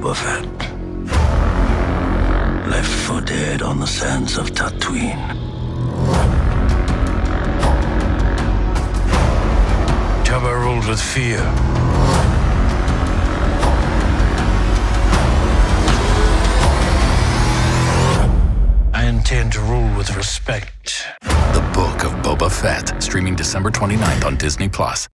Boba Fett. Left for dead on the sands of Tatooine. Jabba ruled with fear. I intend to rule with respect. The Book of Boba Fett, streaming December 29th on Disney+.